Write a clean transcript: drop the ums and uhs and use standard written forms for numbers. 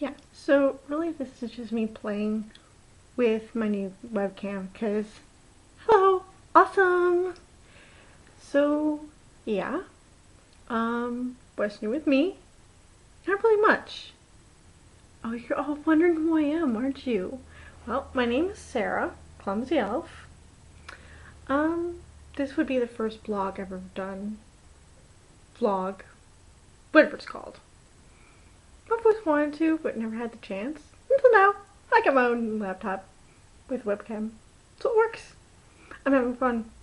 Yeah, so really this is just me playing with my new webcam because, hello, awesome! So, yeah, what's new with me? Not really much. Oh, you're all wondering who I am, aren't you? Well, my name is Sarah, Clumsy Elf. This would be the first vlog I've ever done. Vlog, whatever it's called. I've always wanted to, but never had the chance. Until now, I got my own laptop with webcam, so it works. I'm having fun.